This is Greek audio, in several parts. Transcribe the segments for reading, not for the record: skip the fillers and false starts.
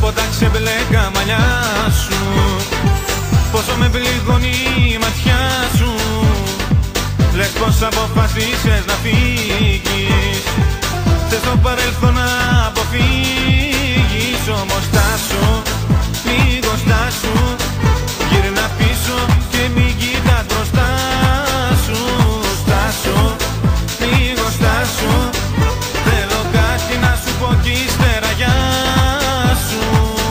από τα ξεμπλέκα μαλλιά σου, πόσο με πληγώνει η ματιά σου. Λες πως αποφασίσες να φύγεις, θες το παρελθόν να αποφύγεις. Όμως στάσου, λίγο στάσου, γύρνα πίσω και μην κοιτάς μπροστά σου. Στάσου, λίγο στάσου, θέλω κάτι να σου πω κι ύστερα γεια σου.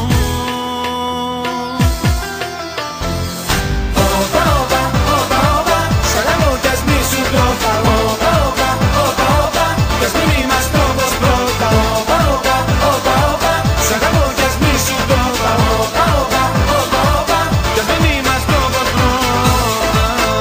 Όπα, όπα, όπα, όπα, σ' αγαπώ κι ας μη σου το φάω. Όπα, όπα, όπα, όπα, κι ας μην είμαστε όπως πρώτα. Όπα, όπα, όπα, όπα, σ' αγαπώ κι ας μη σου το φάω. Όπα, όπα, όπα, όπα, κι ας μην είμαστε όπως πρώτα.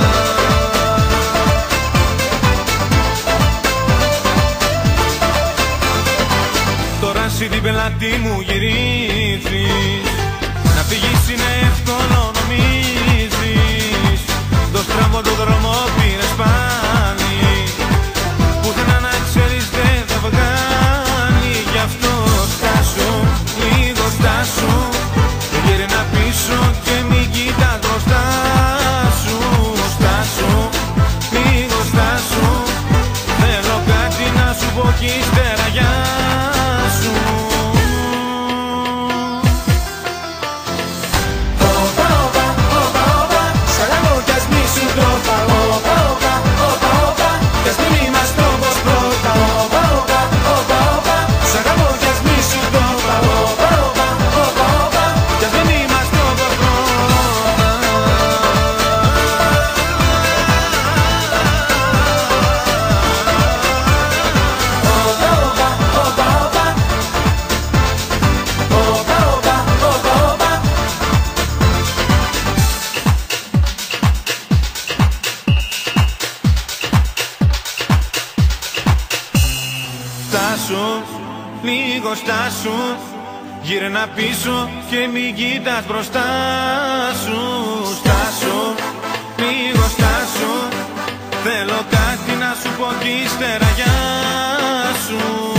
Τώρα εσύ την πελάτη μου γυρίζεις, να φύγεις είναι εύκολο νομίζεις. Το στραβό το δρόμο πήρες πάλι, πουθενά να ξέρεις δεν θα βγάλει. Γι' αυτό στάσου, λίγο στάσου, γύρνα πίσω και μην κοιτάς μπροστά σου. Στάσου, λίγο στάσου, θέλω κάτι να σου πω κι ύστερα γεια σου. Όπα, όπα, όπα, όπα, σ' αγαπώ κι ας μη σου το φάω. Όπα, όπα, όπα, όπα, κι ας μην είμαστε όπως πρώτα. Όπα, όπα, όπα, όπα, σ' αγαπώ κι ας μη σου το φάω. Όπα, όπα, όπα, όπα, κι ας μην είμαστε όπως πρώτα. Όπα, όπα, όπα, όπα, όπα, όπα, όπα, όπα. Στάσου, λίγο στάσου, γύρνα πίσω και μην κοιτάς μπροστά σου. Στάσου, λίγο στάσου, θέλω κάτι να σου πω κι ύστερα γεια σου.